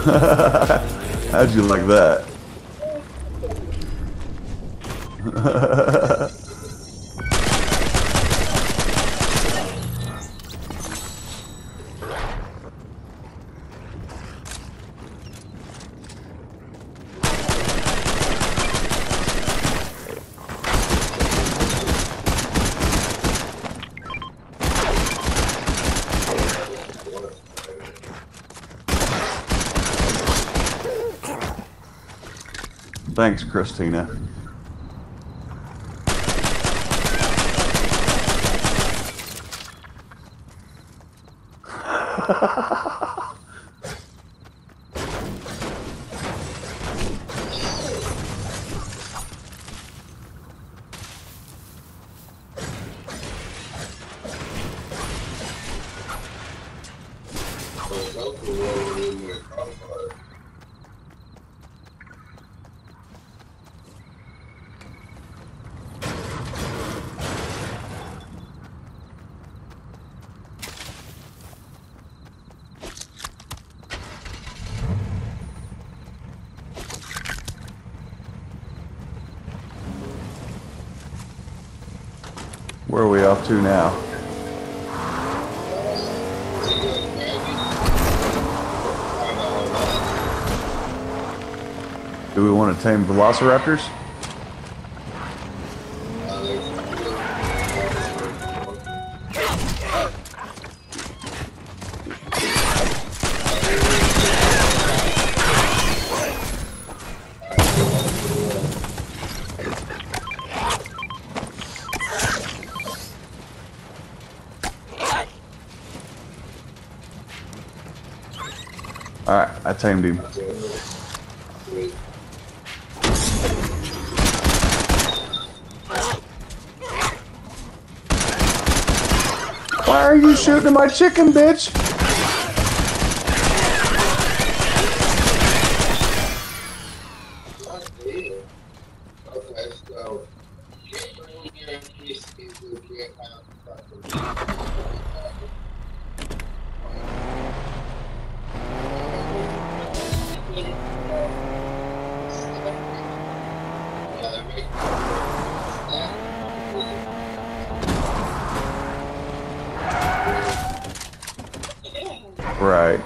How'd you like that? Thanks, Christina. Where are we off to now? Do we want to tame velociraptors? Alright, I tamed him. Why are you shooting at my chicken, bitch? Right.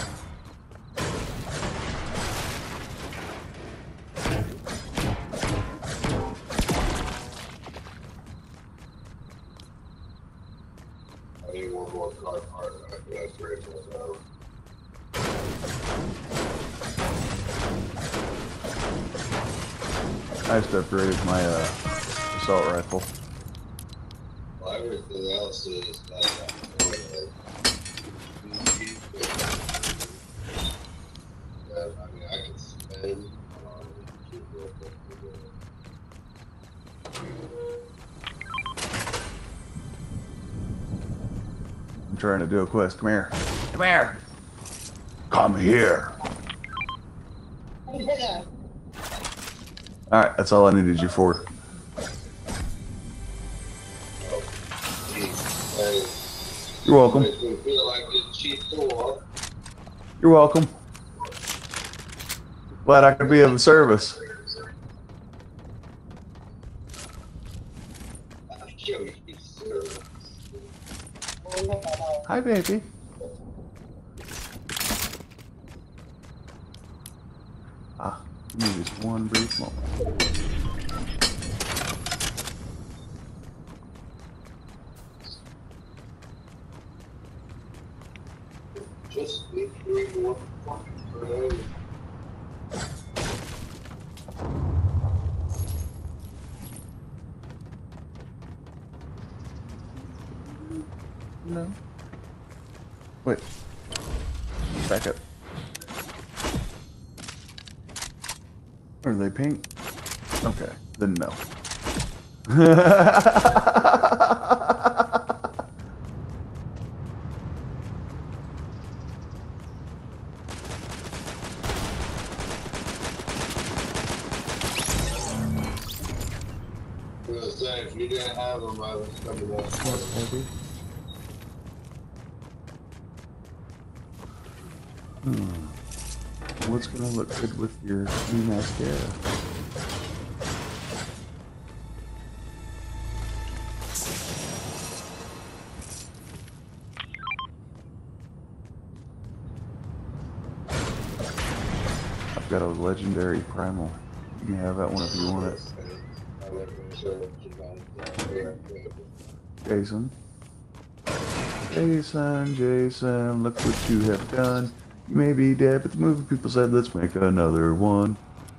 I need one more car part. That's great. I just upgraded my assault rifle. Well, everything else is not that good. I mean, I can spend on I'm trying to do a quest. Come here. Come here. Come here. Alright, that's all I needed you for. You're welcome. You're welcome. Glad I could be of service. Hi, baby. Ah, give me just one brief moment. Just need 3 more fucking. No. Wait. Back up. Are they pink? Okay, then no. If you didn't have them, I was coming up. Maybe. What's gonna look good with your new mascara? I've got a legendary primal. You can have that one if you want it. Jason. Jason, look what you have done. You may be dead, but the movie people said, let's make another one.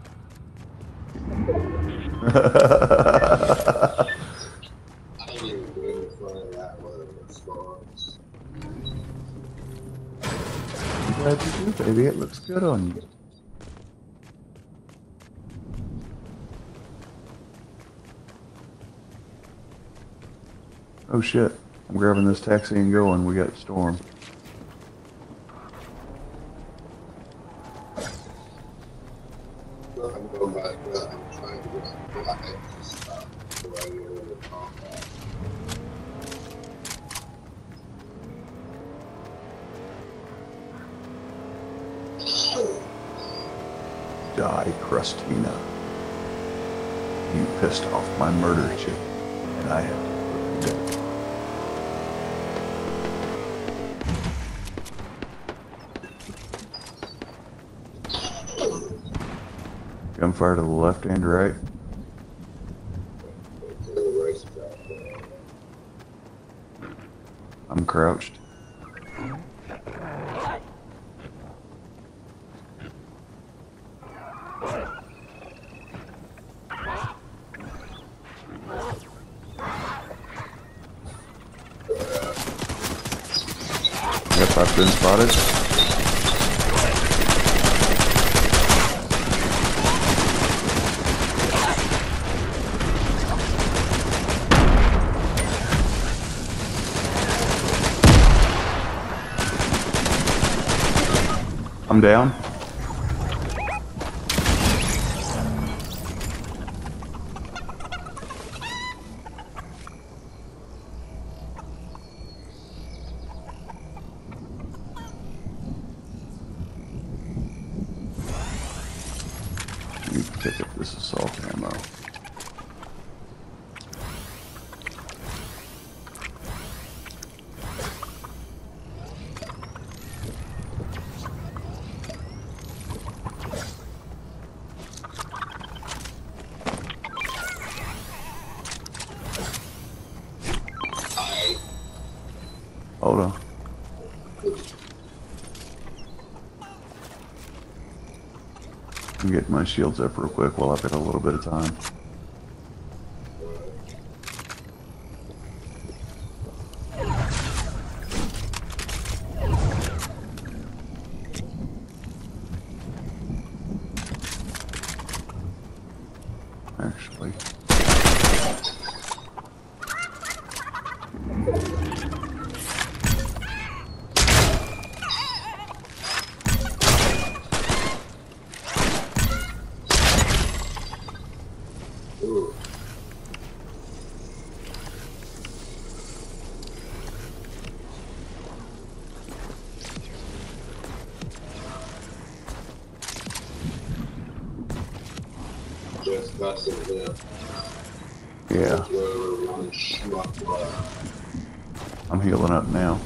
I'm glad you do, baby. It looks good on you. Oh shit. I'm grabbing this taxi and going. We got Storm. I'm going back. I'm trying to get my extra stuff before I get into the combat. Die, Crustina. You pissed off my murder chick, and I have to put you dead. Gunfire to the left and right. I'm crouched. Yep, I've been spotted. I'm down. Let me pick up this assault ammo. Hold on. I'm getting my shields up real quick while I've got a little bit of time. Actually. Just messing with Yeah. I'm healing up now.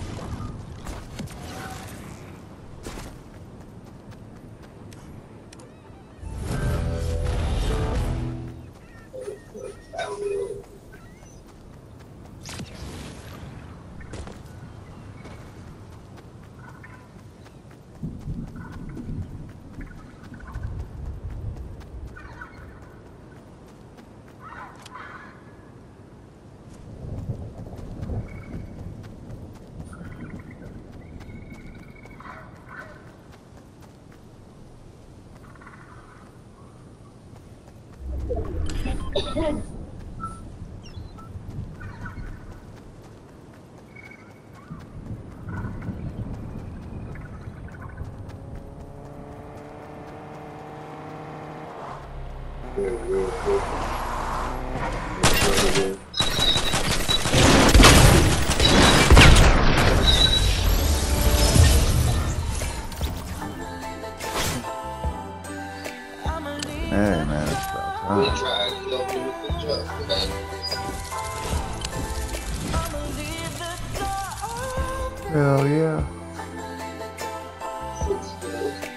Hey man, it's about We time. tried to help you with the truck, man. Hell yeah. Six days.